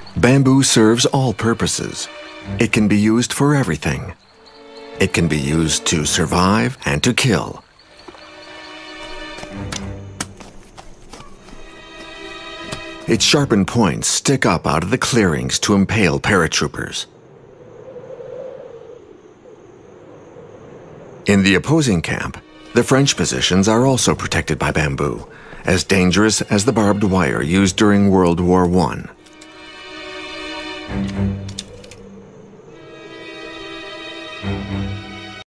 Bamboo serves all purposes. It can be used for everything. It can be used to survive and to kill. Its sharpened points stick up out of the clearings to impale paratroopers. In the opposing camp, the French positions are also protected by bamboo, as dangerous as the barbed wire used during World War I.